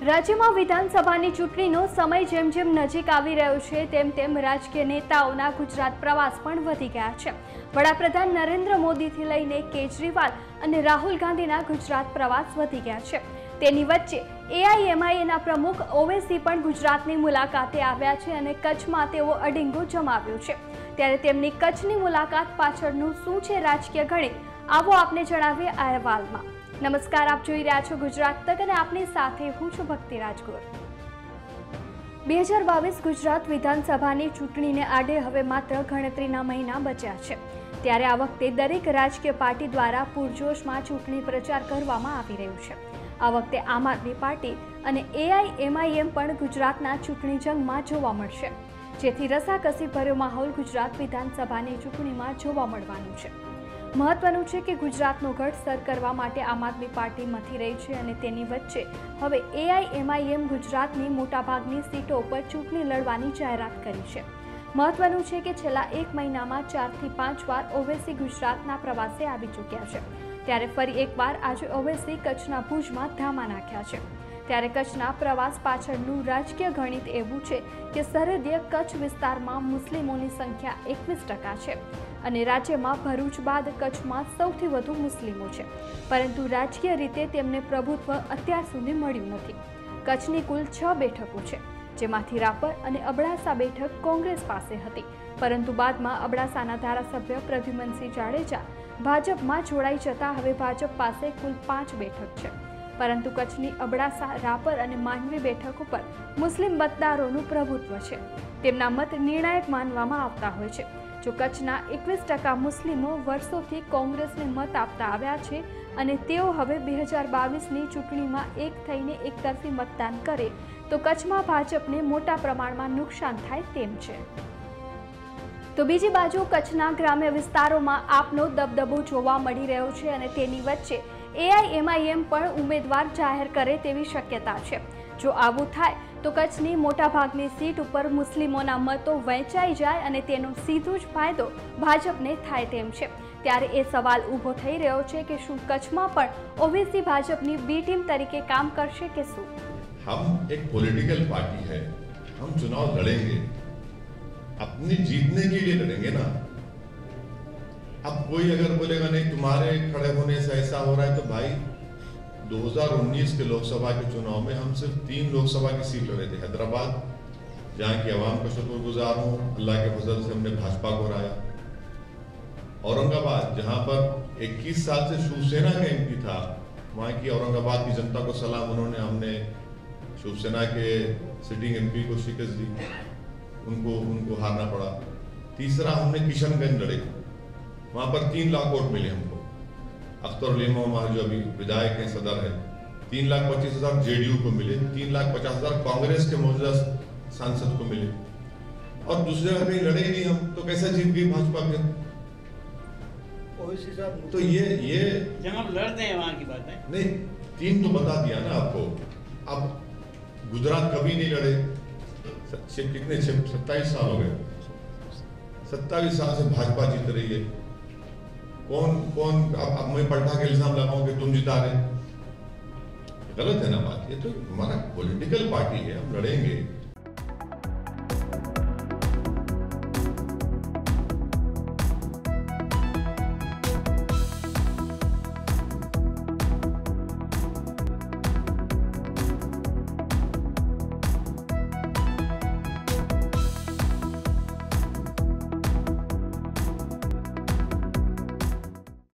રાજ્યમાં વિધાનસભાની ચૂંટણીનો સમય જેમ જેમ નજીક આવી રહ્યો છે તેમ તેમ રાજકીય નેતાઓના ગુજરાત પ્રવાસ પણ વધી ગયા છે। વડાપ્રધાન નરેન્દ્ર મોદીથી લઈને કેજરીવાલ અને રાહુલ ગાંધીના ગુજરાત પ્રવાસ વધી ગયા છે। તેની વચ્ચે એઆઈએમઆઈએમના પ્રમુખ ઓવૈસી પણ ગુજરાતની મુલાકાતે આવ્યા છે અને કચ્છમાં તેઓ અડીંગો જમાવ્યો છે। ત્યારે તેમની કચ્છની મુલાકાત પાછળનું શું છે રાજકીય ગણિત, આવો આપને જણાવીએ આ અહેવાલમાં। નમસ્કાર, આપ જોઈ રહ્યા છો ગુજરાત તક અને આપની સાથે હું છું ભક્તિ રાજગોર। 2022 ગુજરાત વિધાનસભાની ચૂંટણીને આડે હવે માત્ર ગણતરીના મહિના બચ્યા છે। ત્યારે આ વખતે દરેક રાજકીય પાર્ટી દ્વારા પૂરજોશમાં ચૂંટણી પ્રચાર કરવામાં આવી રહ્યો છે। આ વખતે આમ આદમી પાર્ટી અને એઆઈએમઆઈએમ પણ ગુજરાતના ચૂંટણી જંગમાં જોવા મળશે, જેથી રસાકસી ભર્યો માહોલ ગુજરાત વિધાનસભાની ચૂંટણીમાં જોવા મળવાનું છે। મહત્વનું છે કે ગુજરાતનો ગઢ સર કરવા માટે આમ આદમી પાર્ટી મથી રહી છે અને તેની વચ્ચે હવે એઆઈએમઆઈએમ ગુજરાતની મોટાભાગની સીટો પર ચૂંટણી લડવાની જાહેરાત કરી છે। મહત્વનું છે કે છેલ્લા એક મહિનામાં 4 થી 5 વાર ઓવૈસી ગુજરાતના પ્રવાસે આવી ચૂક્યા છે। ત્યારે ફરી એકવાર આજે ઓવૈસી કચ્છના ભુજમાં ધામા નાખ્યા છે। ત્યારે કચ્છના પ્રવાસ પાછળનું રાજકીય ગણિત એવું છે કે સરહદીય કચ્છ વિસ્તારમાં મુસ્લિમોની સંખ્યા 21% છે અને રાજ્યમાં ભરૂચ બાદ કચ્છમાં સૌથી વધુ મુસ્લિમો છે, પરંતુ રાજકીય રીતે તેમને પ્રભુત્વ અત્યાર સુધી મળ્યું નથી। કચ્છની કુલ 6 બેઠકો છે, જેમાંથી રાપર અને અબડાસા બેઠક કોંગ્રેસ પાસે હતી, પરંતુ બાદમાં અબડાસાના ધારાસભ્ય પ્રદ્યુમનસિંહ જાડેજા ભાજપમાં જોડાઈ જતા હવે ભાજપ પાસે કુલ 5 બેઠક છે, પરંતુ કચ્છની અબડાસા, રાપર અને માંડવી બેઠક ઉપર મુસ્લિમ મતદારોનું પ્રભુત્વ છે। તેમના મત નિર્ણાયક માનવામાં આવતા હોય છે। જો કચ્છના 21% મુસ્લિમો વર્ષોથી કોંગ્રેસને મત આપતા આવ્યા છે અને તેઓ હવે 2022ની ચૂંટણીમાં એક થઈને એકતરફી મતદાન કરે તો કચ્છમાં ભાજપને મોટા પ્રમાણમાં નુકસાન થાય તેમ છે। તો બીજી બાજુ કચ્છના ગ્રામ્ય વિસ્તારોમાં આપનો દબદબો જોવા મળી રહ્યો છે અને તેની વચ્ચે એઆઈએમઆઈએમ પણ ઉમેદવાર જાહેર કરે તેવી શક્યતા છે। જો આવું થાય તો કચ્છની મોટાભાગની સીટ ઉપર મુસ્લિમોના મતો વહેંચાઈ જાય અને તેનો સીધો જ ફાયદો ભાજપને થાય તેમ છે। ત્યારે એ સવાલ ઊભો થઈ રહ્યો છે કે શું કચ્છમાં પણ ઓવૈસી ભાજપની બી ટીમ તરીકે કામ કરશે કે શું? हम एक पॉलिटिकल पार्टी है, हम चुनाव लड़ेंगे, अपनी जीतने के लिए लड़ेंगे ना। अब कोई अगर बोलेगा नहीं तुम्हारे खड़े होने से ऐसा हो रहा है, तो भाई 2019 के लोकसभा के चुनाव में हम सिर्फ 3 लोकसभा की सीट लड़े थे। हैदराबाद, जहाँ की आवाम का शुक्रगुजार हूँ, अल्लाह के फजल से हमने भाजपा को हराया। औरंगाबाद, जहाँ पर 21 साल से शिवसेना का एमपी था, वहाँ की औरंगाबाद की जनता को सलाम, उन्होंने हमने शिवसेना के सिटिंग एमपी को शिकस्त दी, उनको हारना पड़ा। तीसरा हमने किशनगंज लड़े, वहाँ पर 3 लाख वोट मिले हमको। अख्तर अली हमारे जो अभी विधायक हैं, सदर है, 3,25,000 जेडीयू को मिले, 3,50,000 कांग्रेस के मौजूदा सांसद को मिले, और दूसरे जगह कहीं लड़े ही नहीं हम, तो कैसे जीत गई भाजपा फिर? तो ये जब हम लड़ते हैं वहां की बात है नहीं, 3 तो बता दिया ना आपको। अब गुजरात कभी नहीं लड़े, कितने 27 साल हो गए, 27 साल से भाजपा जीत रही है। कौन अब मैं पलटा के इल्जाम लगाऊं कि तुम जिता रहे, गलत है ना बात। ये तो हमारा पॉलिटिकल पार्टी है, हम लड़ेंगे।